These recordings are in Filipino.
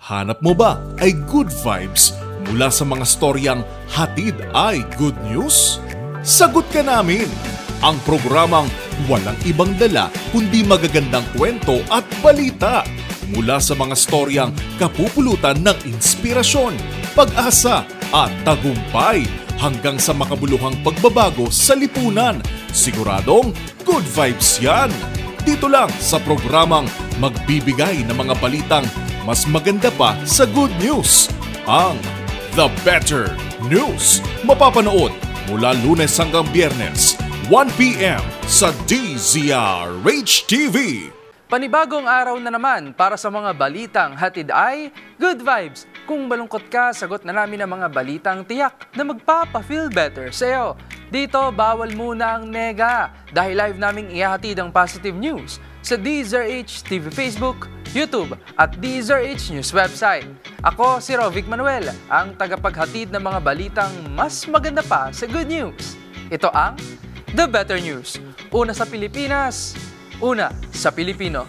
Hanap mo ba ay good vibes mula sa mga storyang hatid ay good news? Sagot ka namin! Ang programang walang ibang dala kundi magagandang kwento at balita mula sa mga storyang kapupulutan ng inspirasyon, pag-asa at tagumpay hanggang sa makabuluhang pagbabago sa lipunan. Siguradong good vibes yan! Dito lang sa programang magbibigay ng mga balitang mas maganda pa sa good news, ang The Better News. Mapapanood mula Lunes hanggang Biyernes, 1 p.m. sa DZRH TV. Panibagong araw na naman para sa mga balitang hatid ay good vibes. Kung malungkot ka, sagot na namin ang mga balitang tiyak na magpapa-feel better sa'yo. Dito, bawal muna ang nega dahil live naming ihahatid ang positive news sa DZRH TV Facebook, YouTube at DZRH News website. Ako si Rovic Manuel, ang tagapaghatid ng mga balitang mas maganda pa sa good news. Ito ang The Better News. Una sa Pilipinas, una sa Pilipino.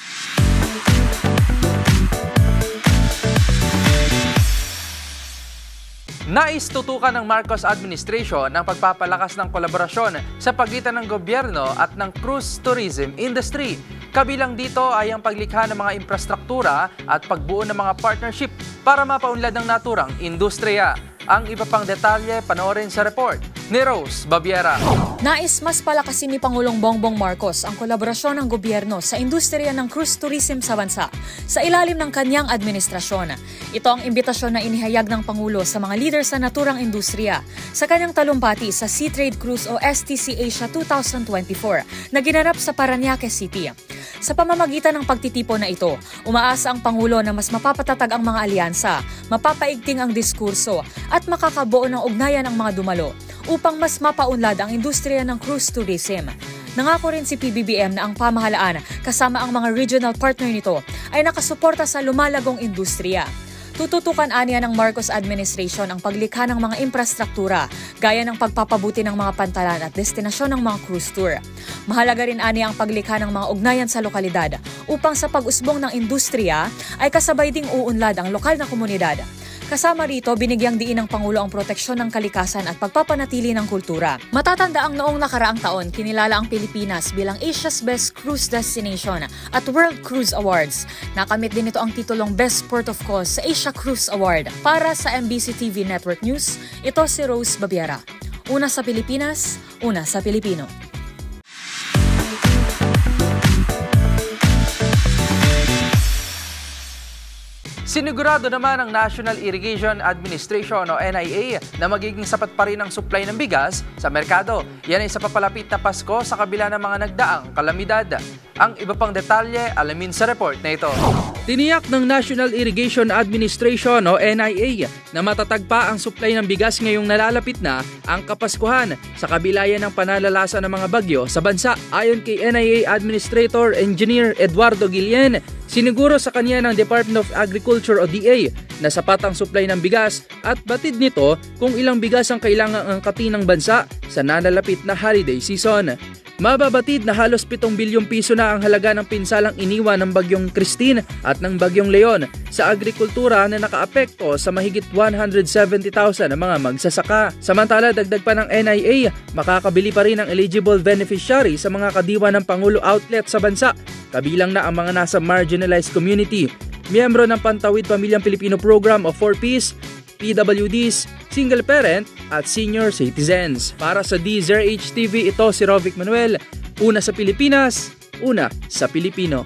Nais tutukan ng Marcos Administration ang pagpapalakas ng kolaborasyon sa pagitan ng gobyerno at ng cruise tourism industry. Kabilang dito ay ang paglikha ng mga infrastruktura at pagbuo ng mga partnership para mapaunlad ng naturang industriya. Ang iba pang detalye panoorin sa report ni Rose Babiera. Nais mas palakasin ni Pangulong Bongbong Marcos ang kolaborasyon ng gobyerno sa industriya ng cruise tourism sa bansa sa ilalim ng kanyang administrasyon. Ito ang imbitasyon na inihayag ng Pangulo sa mga leader sa naturang industriya sa kanyang talumpati sa Sea Trade Cruise o STC Asia 2024 na ginanap sa Parañaque City. Sa pamamagitan ng pagtitipon na ito, umaasa ang Pangulo na mas mapapatatag ang mga alyansa, mapapaigting ang diskurso at makakabuo ng ugnayan ang mga dumalo upang mas mapaunlad ang industriya ng cruise tourism. Nangako rin si PBBM na ang pamahalaan kasama ang mga regional partner nito ay nakasuporta sa lumalagong industriya. Tututukan aniya ng Marcos Administration ang paglikha ng mga infrastruktura gaya ng pagpapabuti ng mga pantalan at destinasyon ng mga cruise tour. Mahalaga rin aniya ang paglikha ng mga ugnayan sa lokalidad upang sa pag-usbong ng industriya ay kasabay ding uunlad ang lokal na komunidad. Kasama rito, binigyang diin ng Pangulo ang proteksyon ng kalikasan at pagpapanatili ng kultura. Matatanda ang noong nakaraang taon, kinilala ang Pilipinas bilang Asia's Best Cruise Destination at World Cruise Awards. Nakamit din ito ang titulong Best Port of Call sa Asia Cruise Award. Para sa MBC TV Network News, ito si Rose Babiera. Una sa Pilipinas, una sa Pilipino. Sinigurado naman ng National Irrigation Administration o NIA na magiging sapat pa rin ang supply ng bigas sa merkado. Yan ay sa papalapit na Pasko sa kabila ng mga nagdaang kalamidad. Ang iba pang detalye alamin sa report na ito. Tiniyak ng National Irrigation Administration o NIA na matatag pa ang supply ng bigas ngayong nalalapit na ang Kapaskuhan sa kabila yan ng panalalasan ng mga bagyo sa bansa. Ayon kay NIA Administrator Engineer Eduardo Guillen, siniguro sa kanya ng Department of Agriculture o DA na sapat ang supply ng bigas at batid nito kung ilang bigas ang kailangang angkatin ng bansa sa nalalapit na holiday season. Mababatid na halos 7 bilyong piso na ang halaga ng pinsalang iniwan ng bagyong Christine at ng bagyong Leon sa agrikultura na nakaapekto sa mahigit 170,000 na mga magsasaka. Samantala, dagdag pa ng NIA, makakabili pa rin ang eligible beneficiary sa mga kadiwa ng Pangulo outlet sa bansa, kabilang na ang mga nasa marginalized community, miyembro ng Pantawid Pamilyang Pilipino Program o 4Ps, PWDs, single parent at senior citizens. Para sa DZRH TV, ito si Rovic Manuel. Una sa Pilipinas, una sa Pilipino.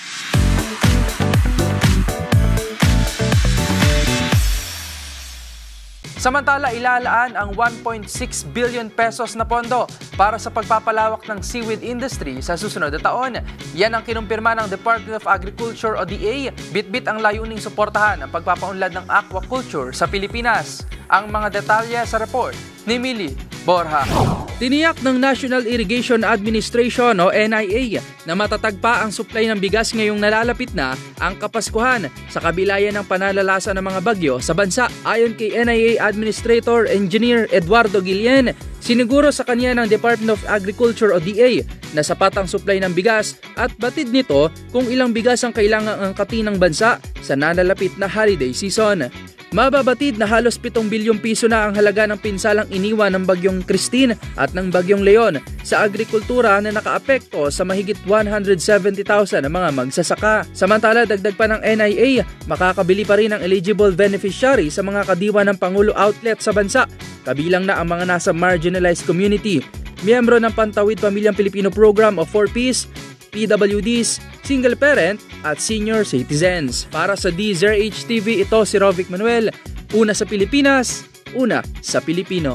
Samantala, ilalaan ang 1.6 billion pesos na pondo para sa pagpapalawak ng seaweed industry sa susunod na taon. Yan ang kinumpirma ng Department of Agriculture o DA. Bitbit ang layuning suportahan ang pagpapaunlad ng aquaculture sa Pilipinas. Ang mga detalye sa report ni Millie Borja. Tiniyak ng National Irrigation Administration o NIA na matatag pa ang supply ng bigas ngayong nalalapit na ang Kapaskuhan sa kabilayan ng pananalasa ng mga bagyo sa bansa. Ayon kay NIA Administrator Engineer Eduardo Guillen, siniguro sa kanya ng Department of Agriculture o DA na sapat ang supply ng bigas at batid nito kung ilang bigas ang kailangang angkatin ng bansa sa nalalapit na holiday season. Mababatid na halos 7 bilyong piso na ang halaga ng pinsalang iniwan ng bagyong Christine at ng bagyong Leon sa agrikultura na nakaapekto sa mahigit 170,000 na mga magsasaka. Samantala, dagdag pa ng NIA, makakabili pa rin ang eligible beneficiary sa mga kadiwa ng Pangulo outlet sa bansa, kabilang na ang mga nasa marginalized community, miyembro ng Pantawid Pamilyang Pilipino Program o 4Ps, PWDs, single parent at senior citizens. Para sa DZRH TV, ito si Rovic Manuel. Una sa Pilipinas, una sa Pilipino.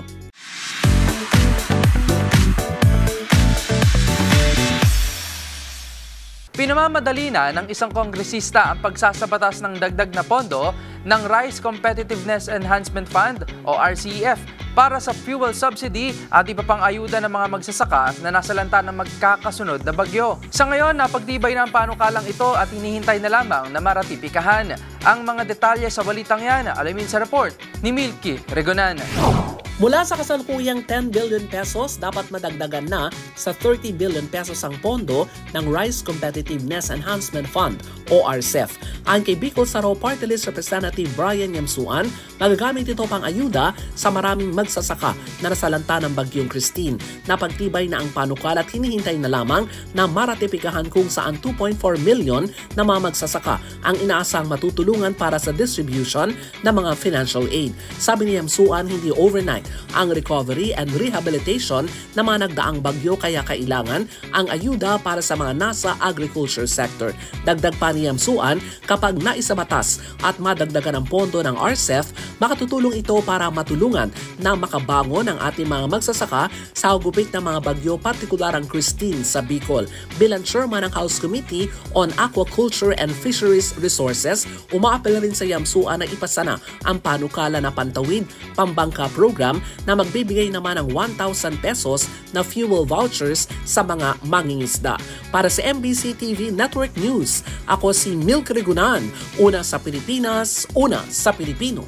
Pinamamadali na ng isang kongresista ang pagsasabatas ng dagdag na pondo ng Rice Competitiveness Enhancement Fund o RCEF para sa fuel subsidy at iba pang ayuda ng mga magsasaka na nasalanta ng magkakasunod na bagyo. Sa ngayon, napagtibay na ang panukalang ito at hinihintay na lamang na maratipikahan. Ang mga detalye sa balitang yan, alamin sa report ni Milky Regonan. Mula sa kasalukuyang 10 billion pesos, dapat madagdagan na sa 30 billion pesos ang pondo ng Rice Competitiveness Enhancement Fund o RCEF. Ang kay Bicol Saro Party List Representative Brian Yamsuan, magagamit ito pang ayuda sa maraming magsasaka na nasalanta ng bagyong Christine. Napagtibay na ang panukal at hinihintay na lamang na maratipikahan kung saan 2.4 million na mga magsasaka ang inaasang matutulungan para sa distribution ng mga financial aid. Sabi ni Yamsuan, hindi overnight ang recovery and rehabilitation na mga nagdaang bagyo kaya kailangan ang ayuda para sa mga nasa agriculture sector. Dagdag pa ni Yamsuan, kapag naisabatas at madagdagan ang pondo ng RCEF, makatutulong ito para matulungan na makabangon ang ating mga magsasaka sa hugupit ng mga bagyo, partikular ang Christine sa Bicol. Bilang chairman ng House Committee on Aquaculture and Fisheries Resources, umaapel rin sa Yamsuan na ipasa na ang panukala na Pantawid Pambangka Program na magbibigay naman ng 1,000 pesos na fuel vouchers sa mga mangingisda. Para sa MBC TV Network News, ako si Milky Regonan, una sa Pilipinas, una sa Pilipino.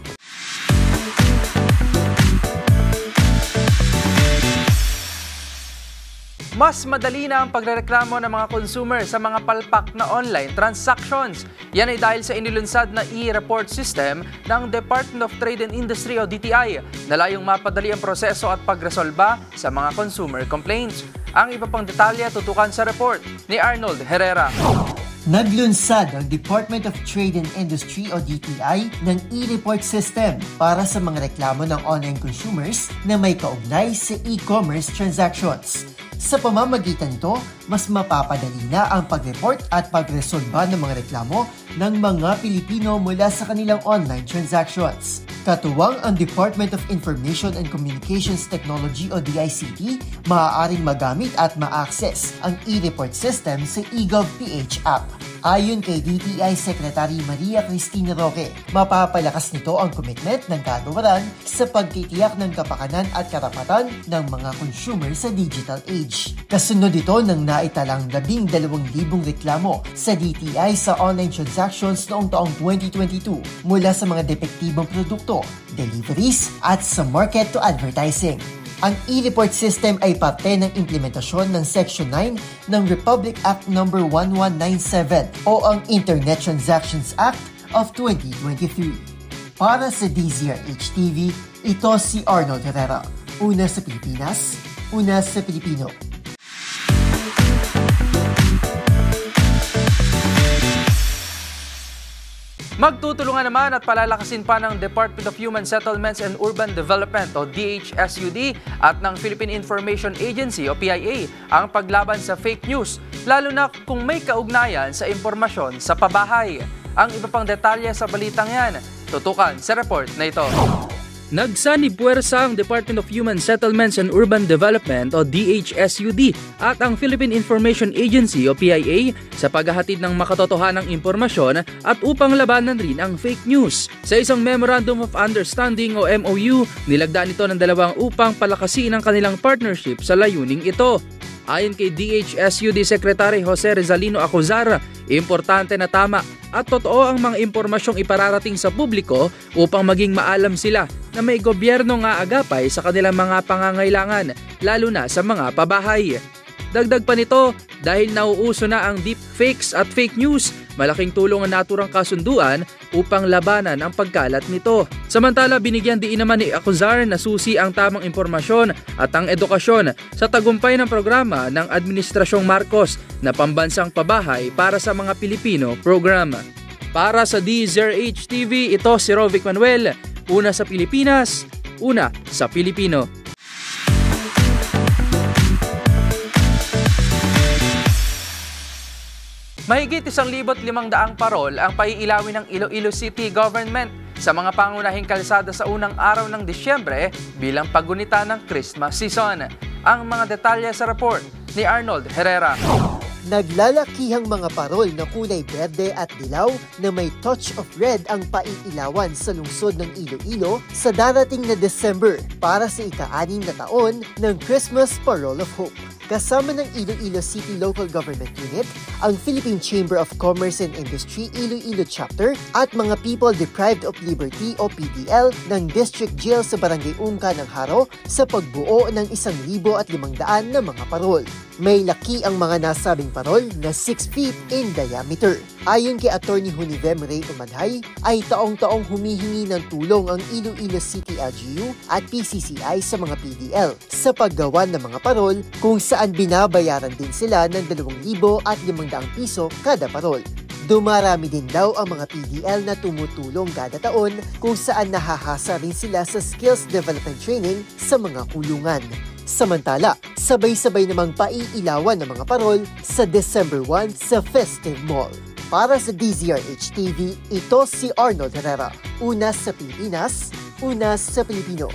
Mas madali na ang pagrereklamo ng mga consumer sa mga palpak na online transactions. Yan ay dahil sa inilunsad na e-report system ng Department of Trade and Industry o DTI na layong mapadali ang proseso at pagresolba sa mga consumer complaints. Ang iba pang detalye tutukan sa report ni Arnold Herrera. Naglunsad ang Department of Trade and Industry o DTI ng e-report system para sa mga reklamo ng online consumers na may kaugnay sa e-commerce transactions. Sa pamamagitan nito, mas mapapadali na ang pag-report at pagresolba ng mga reklamo ng mga Pilipino mula sa kanilang online transactions. Katuwang ang Department of Information and Communications Technology o DICT, maaaring magamit at ma-access ang e-report system sa eGov.ph app. Ayon kay DTI Secretary Maria Cristina Roque, mapapalakas nito ang commitment ng kagawaran sa pagtitiyak ng kapakanan at karapatan ng mga consumer sa digital age. Kasunod ito ng naitalang 12,000 reklamo sa DTI sa online transactions noong taong 2022 mula sa mga depektibong produkto, deliveries at sa market to advertising. Ang e-report system ay parte ng implementasyon ng Section 9 ng Republic Act No. 1197 o ang Internet Transactions Act of 2023. Para sa DZRH TV, ito si Arnold Herrera. Una sa Pilipinas, una sa Pilipino. Magtutulungan naman at palalakasin pa ng Department of Human Settlements and Urban Development o DHSUD at ng Philippine Information Agency o PIA ang paglaban sa fake news, lalo na kung may kaugnayan sa impormasyon sa pabahay. Ang iba pang detalye sa balitang yan, tutukan sa report na ito. Nagsanib puwersa ang Department of Human Settlements and Urban Development o DHSUD at ang Philippine Information Agency o PIA sa paghahatid ng makatotohanang impormasyon at upang labanan rin ang fake news. Sa isang Memorandum of Understanding o MOU, nilagdaan ito ng dalawang upang palakasin ang kanilang partnership sa layuning ito. Ayon kay DHSUD Secretary Jose Rizalino Acuzar, importante na tama at totoo ang mga impormasyong ipararating sa publiko upang maging maalam sila na may gobyerno nga agapay sa kanilang mga pangangailangan, lalo na sa mga pabahay. Dagdag pa nito, dahil nauuso na ang deepfakes at fake news, malaking tulong ang naturang kasunduan upang labanan ang pagkalat nito. Samantala, binigyan diin naman ni Acuzar na susi ang tamang impormasyon at ang edukasyon sa tagumpay ng programa ng Administrasyong Marcos na Pambansang Pabahay para sa mga Pilipino program. Para sa DZRH TV, ito si Rovic Manuel, una sa Pilipinas, una sa Pilipino. Mahigit 1,500 parol ang paiilawin ng Iloilo City Government sa mga pangunahing kalsada sa unang araw ng Disyembre bilang paggunita ng Christmas season. Ang mga detalye sa report ni Arnold Herrera. Naglalakihang mga parol na kulay berde at dilaw na may touch of red ang paiilawan sa lungsod ng Iloilo sa darating na December para sa ika-6 na taon ng Christmas Parol of Hope. Kasama ng Iloilo City Local Government Unit, ang Philippine Chamber of Commerce and Industry Iloilo Chapter at mga People Deprived of Liberty o PDL ng District Jail sa Barangay Ungka ng Haro sa pagbuo ng 1,500 na mga parol. May laki ang mga nasabing parol na 6 feet in diameter. Ayon kay Attorney Hunivem Ray Umadhay, ay taong-taong humihingi ng tulong ang Iloilo City LGU at PCCI sa mga PDL sa paggawa ng mga parol kung saan binabayaran din sila ng 2,500 piso kada parol. Dumarami din daw ang mga PDL na tumutulong kada taon kung saan nahahasa rin sila sa skills development training sa mga kulungan. Samantala, sabay-sabay namang paiilawan ng mga parol sa December 1 sa Festive Mall. Para sa DZRH TV, ito si Arnold Herrera. Una sa Pilipinas, una sa Pilipino.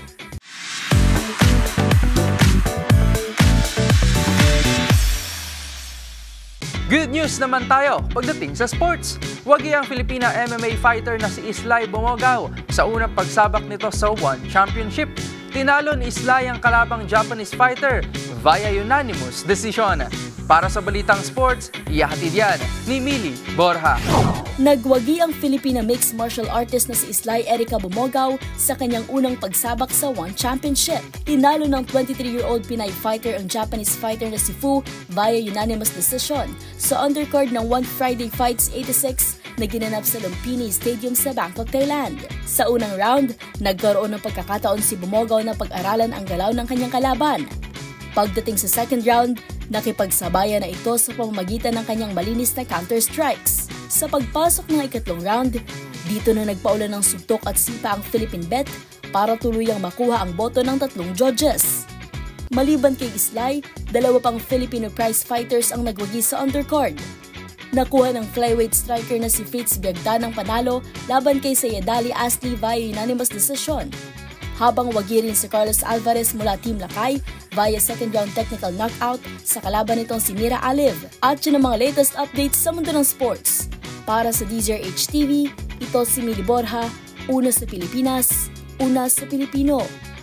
Good news naman tayo pagdating sa sports. Wagi ang Filipina MMA fighter na si Islay Bumogao sa unang pagsabak nito sa One Championship. Tinalo ni Islay ang kalabang Japanese fighter via unanimous decision. Para sa Balitang Sports, ihahatid yan ni Mili Borja. Nagwagi ang Filipina mixed martial artist na si Islay Erica Bumogao sa kanyang unang pagsabak sa One Championship. Tinalo ng 23-year-old Pinay fighter ang Japanese fighter na si Fu via unanimous decision sa undercard ng One Friday Fights 86 na ginanap sa Lumpini Stadium sa Bangkok, Thailand. Sa unang round, nagkaroon ng pagkakataon si Bumogao na pag-aralan ang galaw ng kanyang kalaban. Pagdating sa second round, nakipagsabayan na ito sa pamamagitan ng kanyang malinis na counter-strikes. Sa pagpasok ng ikatlong round, dito na nagpaulan ng suntok at sipa ang Philippine bet para tuluyang makuha ang boto ng 3 judges. Maliban kay Islay, 2 pang Filipino prize fighters ang nagwagi sa undercard. Nakuha ng flyweight striker na si Fritz Biagda ng panalo laban kay Sayedali Asli via unanimous decision. Habang wagi rin si Carlos Alvarez mula Team Lakay via second round technical knockout sa kalaban nitong si Mira Aliv. At yun ang mga latest updates sa mundo ng sports. Para sa DZRH TV, ito si Mili Borja, una sa Pilipinas, una sa Pilipino.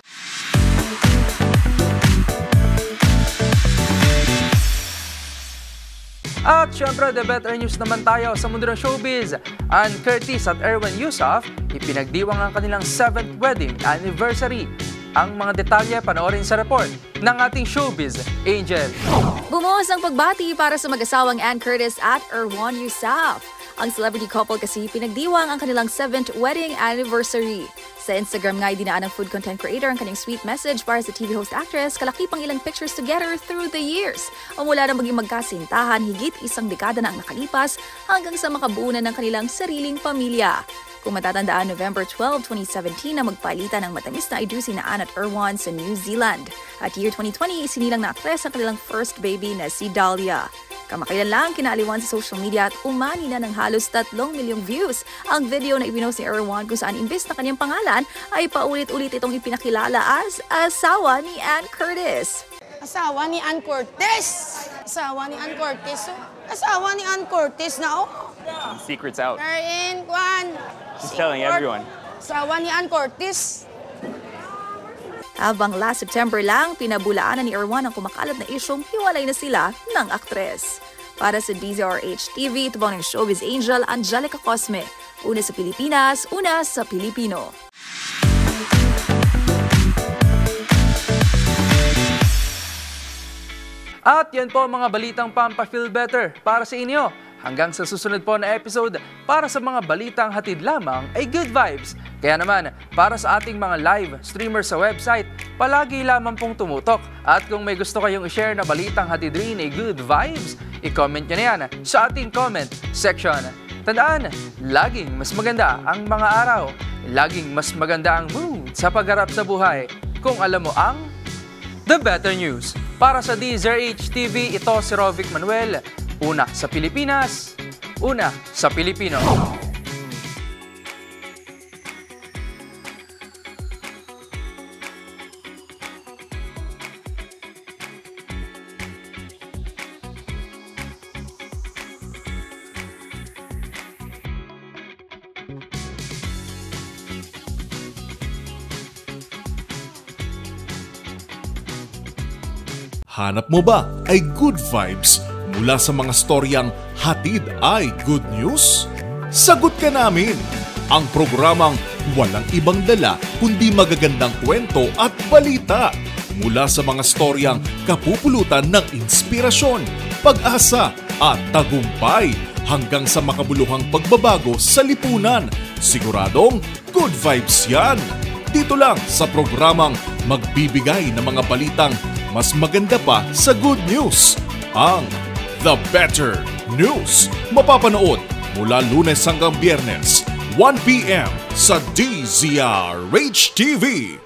At syempre, the better news naman tayo sa mundo ng showbiz. Ann Curtis at Erwin Yusuf, ipinagdiwang ang kanilang 7th wedding anniversary. Ang mga detalye panoorin sa report ng ating showbiz Angel. Bumuhos ang pagbati para sa mag-asawang Ann Curtis at Erwin Yusuf. Ang celebrity couple kasi pinagdiwang ang kanilang 7th wedding anniversary. Sa Instagram nga, dinaan ng food content creator ang kanyang sweet message para sa TV host actress, kalaki pang ilang pictures together through the years. O mula na maging magkasintahan, higit 1 dekada na ang nakalipas hanggang sa makabuo na ng kanilang sariling pamilya. Kung matatandaan, November 12, 2017 na magpalitan ng matamis na idu sina Ann at Erwin sa New Zealand. At year 2020, sinilang na aktres ang kanilang first baby na si Dahlia. Kamakailan lang kinaaliwan sa social media at umani na ng halos 3 milyong views ang video na ipinost ni Erwan kung saan imbes na kanyang pangalan ay paulit-ulit itong ipinakilala as asawa ni Ann Curtis. Asawa ni Ann Curtis! Asawa ni Ann Curtis. Asawa ni Ann Curtis na Secret's out. Karin, Kwan. She's telling everyone. Asawa ni Ann Curtis. Habang last September lang, pinabulaanan ni Erwan ang kumakalat na isyong hiwalay na sila ng aktres. Para sa DZRH TV, ito bang ng showbiz angel Angelica Cosme. Una sa Pilipinas, una sa Pilipino. At yan po ang mga balitang pampa-feel better para sa inyo. Hanggang sa susunod po na episode, para sa mga balitang hatid lamang ay good vibes. Kaya naman, para sa ating mga live streamers sa website, palagi lamang pong tumutok. At kung may gusto kayong i-share na balitang hatid rin ay good vibes, i-comment nyo na yan sa ating comment section. Tandaan, laging mas maganda ang mga araw. Laging mas maganda ang mood sa pagharap sa buhay. Kung alam mo ang The Better News. Para sa DZRH TV, ito si Rovic Manuel. Una sa Pilipinas, una sa Pilipino. Hanap mo ba ay good vibes mula sa mga storyang hatid ay good news? Sagot ka namin! Ang programang walang ibang dala kundi magagandang kwento at balita mula sa mga storyang kapupulutan ng inspirasyon, pag-asa at tagumpay hanggang sa makabuluhang pagbabago sa lipunan. Siguradong good vibes yan! Dito lang sa programang magbibigay ng mga balitang mas maganda pa sa good news, ang The Better News. Mapapanood mula Lunes hanggang Biyernes, 1 p.m. sa DZRH TV.